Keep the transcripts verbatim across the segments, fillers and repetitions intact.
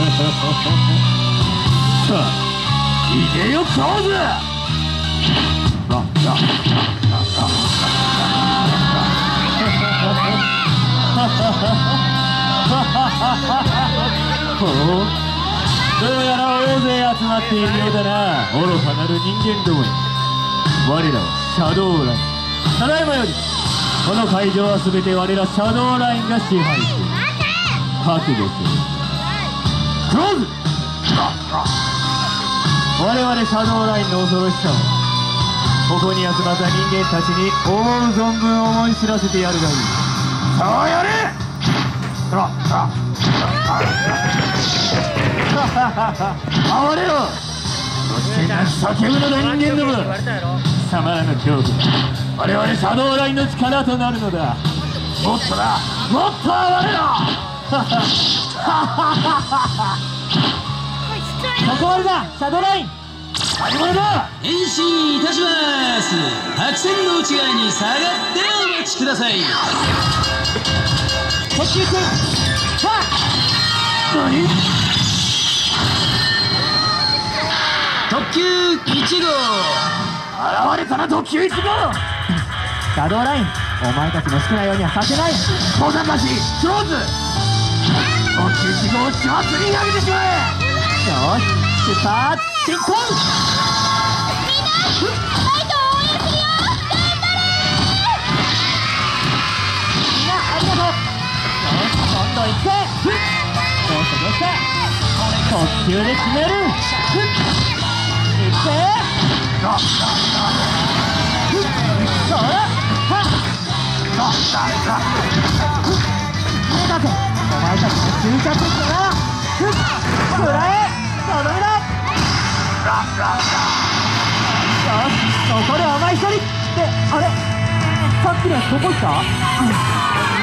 さあいでよクローズ。ララララほう、どうやら大勢集まっているようだな。愚かなる人間どもよ、我らはシャドウライン。ただいまよりこの会場は全て我らシャドウラインが支配している。覚悟する。クローズ。我々シャドウラインの恐ろしさをここに集まった人間たちに思う存分思い知らせてやるがいい。さあやれ。哀れろ。そして叫ぶのだ人間ども。貴様らの恐怖我々シャドウラインの力となるのだ。もっとだ、もっと哀れろ。そこまでだシャドウライン。何者だ。 変身いたします。白線の内側に下がってお待ちください。 特急くん、はっ。何。 特急いち号現れたな。特急いち号。シャドウライン、お前たちの好きなようにはさせない。父さんたちクローズ。特急いち号を始末に投げてしまえ。よし出発進行。 みんなライトを応援するよ。 みんなありがとう。よし今度行くぜ。どうしてどうして特急で決める。行くぜ。そらはっ。目だぜお前たちの終着点だな。くらえとどめだ。よしそこでお前一人で。あれさっきのやつどこ行った。うん、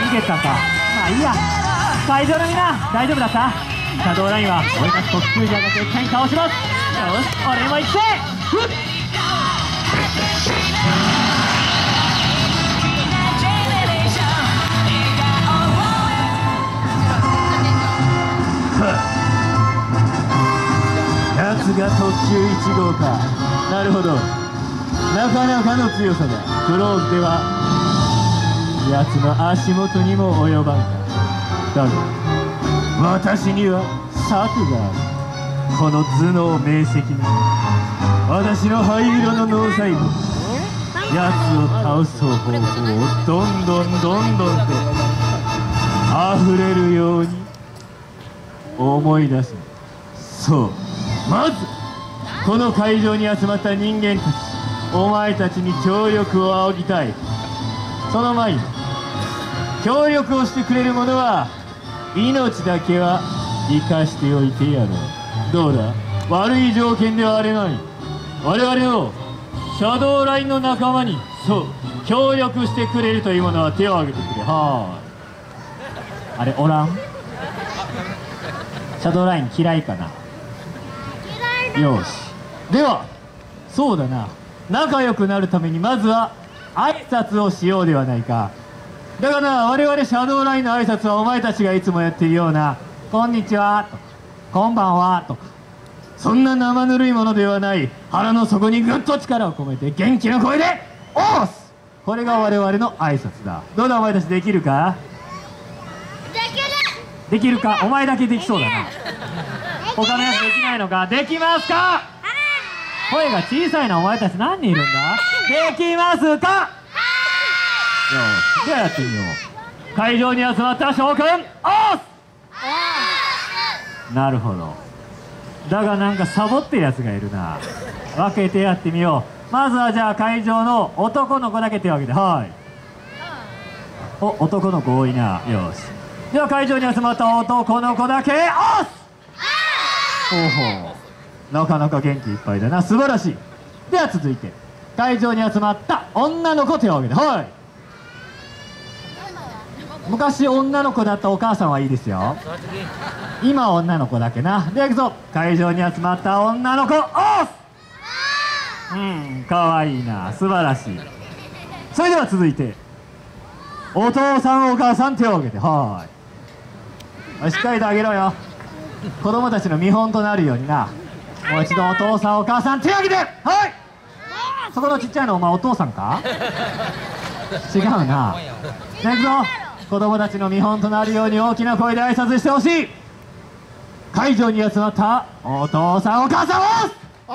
逃げたか。まあいいや。会場のみんな大丈夫だった。シャドウラインは俺たち特急じゃが絶対に倒します。よし俺も行くぜ。ふっやつが特急いち号か。なるほど、なかなかの強さだ。クローズではやつの足元にも及ばんか。だが私には策がある。この頭脳明晰に私の灰色の脳細胞、やつを倒す方法をどんどんどんどんと溢れるように思い出す。そう、まずこの会場に集まった人間たち、お前たちに協力を仰ぎたい。その前に協力をしてくれる者は命だけは生かしておいてやろう。どうだ、悪い条件ではあれない。我々のシャドウラインの仲間にそう協力してくれるという者は手を挙げてくれ。はーい。あれおらん。シャドウライン嫌いかな。よし、ではそうだな、仲良くなるためにまずは挨拶をしようではないか。だからな、我々シャドウラインの挨拶はお前たちがいつもやっているような「こんにちは」とか「こんばんは」とか、そんな生ぬるいものではない、腹の底にぐっと力を込めて元気な声で「おーす」、これが我々の挨拶だ。どうだお前たち、できるか。 できる。 できるか。お前だけできそうだな。他のやつできないのか。できますか。声が小さいな。お前たち何人いるんだ。できますか。よし、ではやってみよう。会場に集まった諸君、おーす。なるほど。だがなんかサボってるやつがいるな。分けてやってみよう。まずはじゃあ会場の男の子だけ手を挙げて。はい。お、男の子多いな。よし、では会場に集まった男の子だけ、おーす。ほうほう、なかなか元気いっぱいだな。素晴らしい。では続いて会場に集まった女の子、手を挙げて。はい。昔女の子だったお母さんはいいですよ。今女の子だけな。では行くぞ。会場に集まった女の子、おーす。うん、かわいいな。素晴らしい。それでは続いてお父さんお母さん、手を挙げて。はい。しっかりとあげろよ。 子供たちの見本となるようにな、もう一度お父さんお母さん手を挙げて。はい、そこのちっちゃいのお前お父さんか？違うな。じゃあ行くぞ。子供たちの見本となるように大きな声で挨拶してほしい。会場に集まったお父さんお母さんを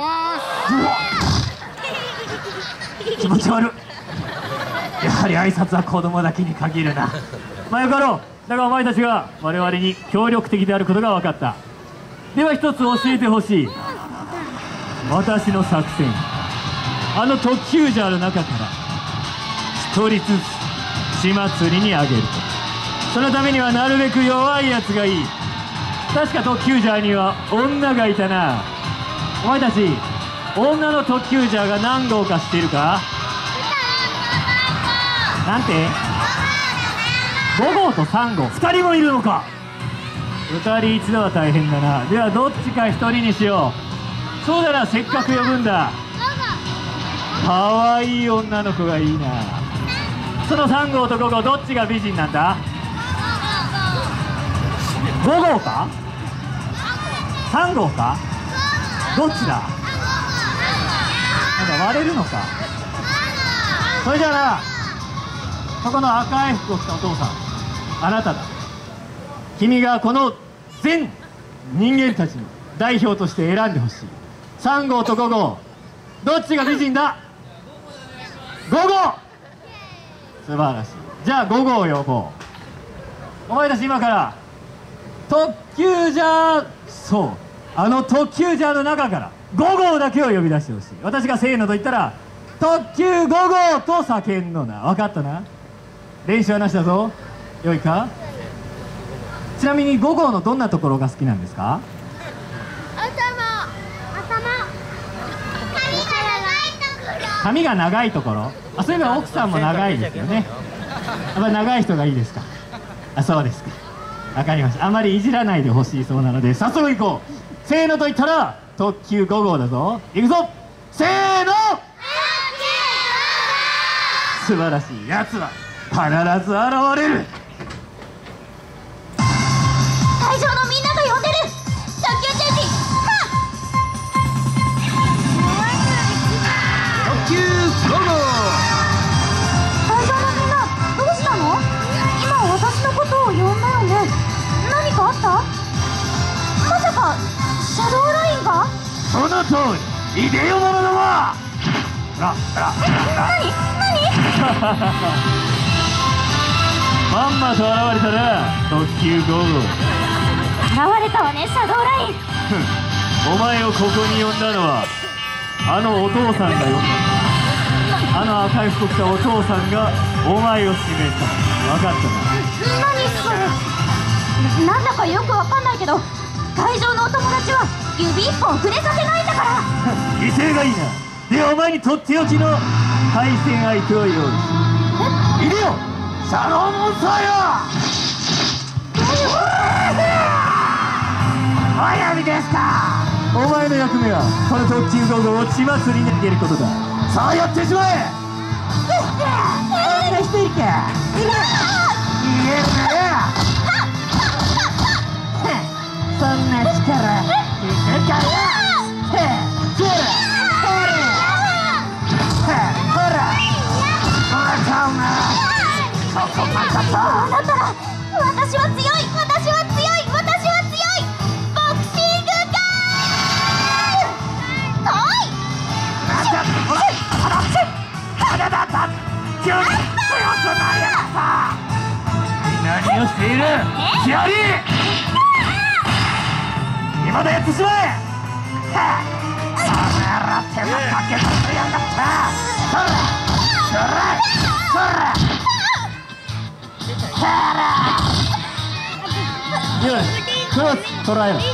気持ち悪い。やはり挨拶は子供だけに限るな。まあよかろう。だがお前たちが我々に協力的であることが分かった。では一つ教えてほしい。私の作戦、あの特急ジャーの中から一人ずつ血祭りにあげる。そのためにはなるべく弱いやつがいい。確か特急ジャーには女がいたな。お前たち女の特急ジャーが何号か知っているか？なんて？ごごうとさんごう、ふたりもいるのか？ふたり一度は大変だな。ではどっちかひとりにしよう。そうだな、せっかく呼ぶんだ。かわいい女の子がいいな。そのさんごうとごごうどっちが美人なんだ？ごごうかさんごうか、どっちだ？なんか割れるのか。それじゃあな、そこの赤い服を着たお父さん、あなただ。君がこの全人間たちの代表として選んでほしい。さんごうとごごう、どっちが美人だ？ごごう。素晴らしい。じゃあごごうを呼ぼう。お前たち今から特急ジャー、そう、あの特急ジャーの中からごごうだけを呼び出してほしい。私がせーのと言ったら特急ごごうと叫んのな。分かったな？練習はなしだぞ。よいか？ちなみにごごうのどんなところが好きなんですか？髪が長いところ。あ、そういえば奥さんも長いですよね。やっぱり長い人がいいですか？あ、そうですか。わかりました。あまりいじらないでほしいそうなので早速行こう。せーのと言ったら特急ごごうだぞ。行くぞ。せーの。素晴らしい。やつは必ず現れる。 会場のみんなが呼んでる。特急チェンジ。 特急ごごう。 会場のみんなどうしたの？今私のことを呼んだよね。何かあった？まさかシャドウラインが？ その通り。いでよ者ども。あらあら。 何何？ まんまと現れたな、特急ごごう。 現れたわね、シャドウライン。 お前をここに呼んだのはあのお父さんが呼んだ。あの赤い服を着たお父さんがお前を指名した。分かったな？ 何それ？な、なんだかよくわかんないけど、会場のお友達は指一本触れさせないんだから。 威勢がいいな。ではお前にとっておきの対戦相手を用意する。いでよ、シャローモンスターよ。おやみですか。お前の役目はこの特急ごごうを血祭りにあげることだ。さあやってしまえ。そんな人いるか。いるな。そんな力いるかよ。ほらほらほらかおな。そこまたあなたら私は強い、私は強い、私は強い。ボクシングガール。来い。 なんだこれ。あらせあらだだ急に強くなりやがった。何をしているキアリー。今だやってしまえ。その野郎手間かけさせやがった。そらそらそらそらよし、クロス捉えろ。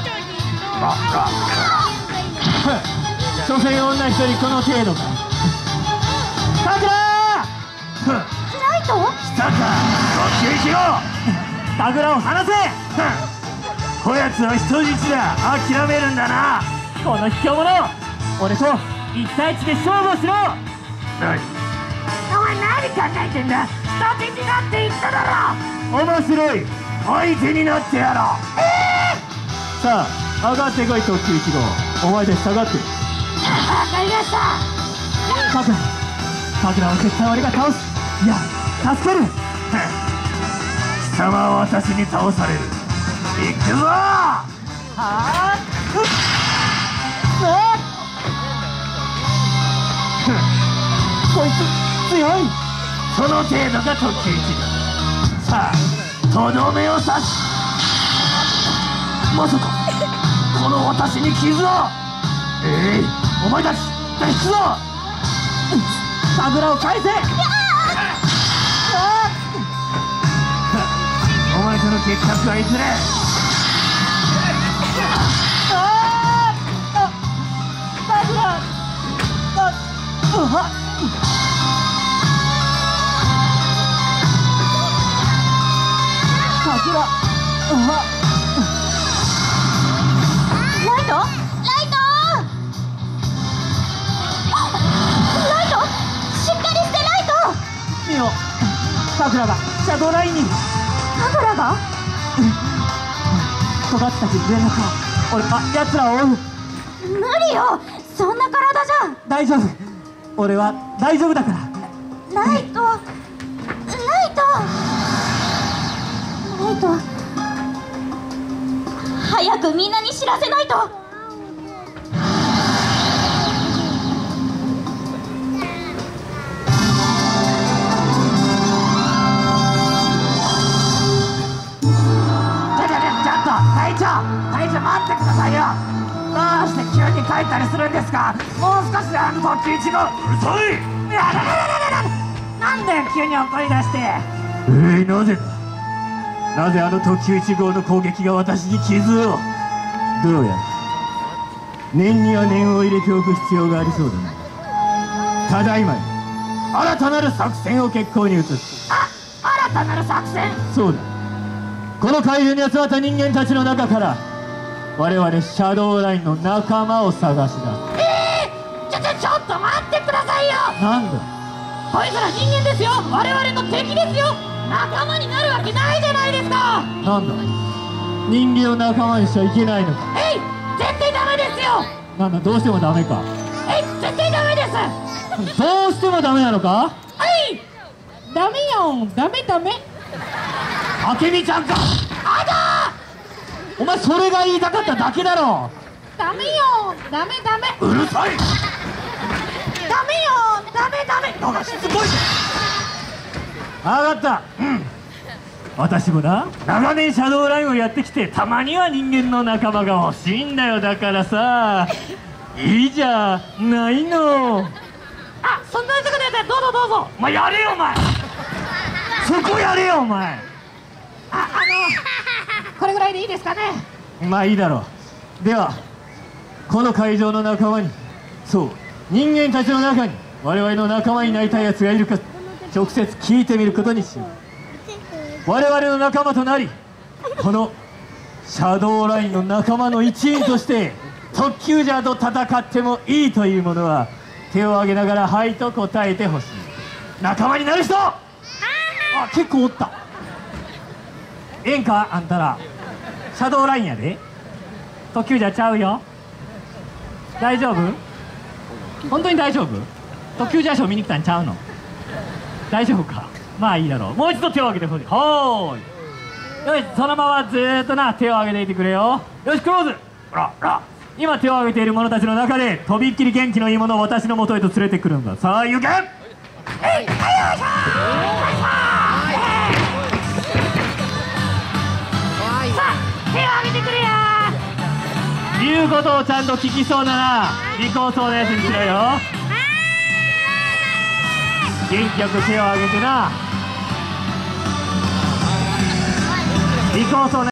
所詮女一人この程度か。さくらライト？ 来たか。こっちへしろ。さくらを離せ。こやつは人質だ。諦めるんだな、この卑怯者。俺と一対一で勝負をしろ。何お前何考えてんだ。人質だって言っただろ。面白い。相手になってやろう。えー、 さあ上がってこい特急いち号、お前たち下がってる。 わかりました。 さくらさくらは絶対俺が倒す。いや助ける。貴様は私に倒される。行くぞ。はあこいつ強い。その程度が特急いち号。さあとどめを刺し。まさかこの私に傷を。えい、お前たち脱出ぞ。桜を返せ。お前との決着はいずれ。桜、 ライトライトライト、しっかりしてライト。 ミオ、さくらがシャドーラインに。 さくらがトガッチたちに連絡を。俺あ奴らを追う。 無理よ、そんな体じゃ。 大丈夫、俺は大丈夫だから。 ライトライトライト、早くみんなに知らせないと。 ちょちょちょちょっと隊長隊長待ってくださいよ。どうして急に帰ったりするんですか。もう少しであの特急いち号。うるさい。いやだだだだだ、なんだよ急に怒り出して。えい、なぜなぜあの特急いち号の攻撃が私に傷を。どうやら念には念を入れておく必要がありそうだな。ただいまに新たなる作戦を決行に移す。あ、新たなる作戦。そうだ、この会場に集まった人間たちの中から我々シャドーラインの仲間を探し出す。えー、ちょちょちょっと待ってくださいよ。なんだ、 こいつら人間ですよ、我々の敵ですよ。仲間になるわけないじゃないですか。 なんだ、人間を仲間にしちゃいけないのか。 えい、絶対ダメですよ。 なんだ、どうしてもダメか。 えい、絶対ダメです。 どうしてもダメなのか。 はい、ダメよ、ダメダメ。 あけみちゃんか。あだー、お前それが言いたかっただけだろ。 ダメよ、ダメダメ。 うるさい。 ダメよ、ダメダメ。 なんかしつこい。分かった、うん、私もな長年シャドーラインをやってきて、たまには人間の仲間が欲しいんだよ。だからさ、いいじゃないの。 あ、そんなとこでやったらどうぞどうぞ。 お前やれよお前。そこやれよお前。 あ、あのこれぐらいでいいですかね。 まあいいだろう。ではこの会場の仲間に、そう人間たちの中に我々の仲間になりたいやつがいるか直接聞いてみることにしよう。我々の仲間となり、このシャドーラインの仲間の一員として特急ジャーと戦ってもいいという者は手を挙げながら「はい」と答えてほしい。仲間になる人。あ、結構おった。ええんか、あんたらシャドーラインやで。特急ジャーちゃうよ。大丈夫？本当に大丈夫？特急ジャーショー見に来たんちゃうの？大丈夫か。まあいいだろう。もう一度手を挙げてほしい。ほーい。よし、そのままずーっとな手を挙げていてくれよ。よし、クローズ。ほらほら、今手を挙げている者たちの中でとびっきり元気のいい者を私の元へと連れてくるんだ。さあ行け。えい、はい、よいしょー。 さあ、手を挙げてくれや。 言うことをちゃんと聞きそうなら尾行そうなやつにしろよ。元気よく手を挙げてな。尾行そうな